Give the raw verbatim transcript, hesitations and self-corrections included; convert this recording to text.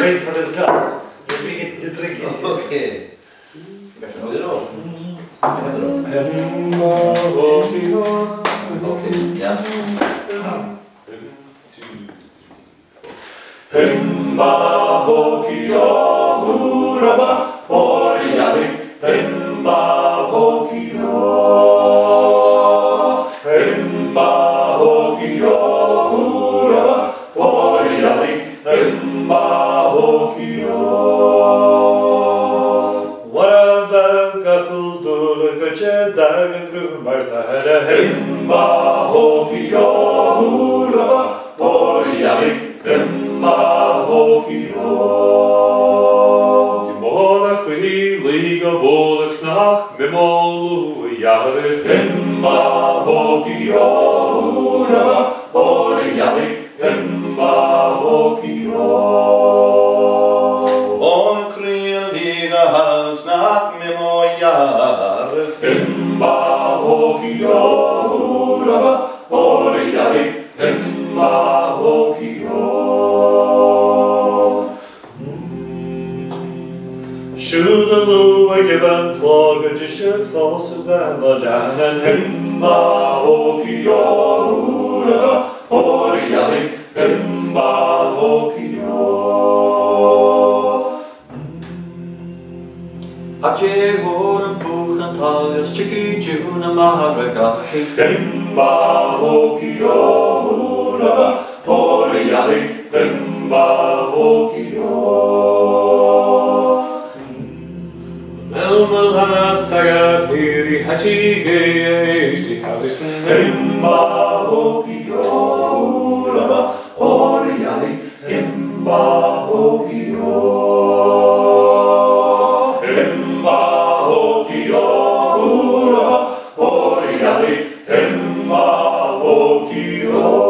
ready for this job. You're going to get the trick. Okej. Kanske något idag? Vad händer då? Okej, ja. Hemma hokia huraba orjali hemma hokia hemma hokia huraba orjali hemma hokia Whatever kultur kache dagen grumarta hemma hokia huraba orjali hemma hokia Kimona liga bolesnach memolu yarif hemma hokia huraba orjali hemma hokia Omkring liga halsnack med mojar hemma hokia huraba orjali hemma hokia Shudaloo a given plug a disher false of Bangladesh and hemma hokia huraba orjali hemma hokia Ache horen puchen talgers chiki juna maharaga hemma hokia huraba orjali hemma hokia Melmelhana saga hiri hachi geishti havisen hemma hokia huraba orjali hemma hokia hemma hokia huraba orjali hemma hokia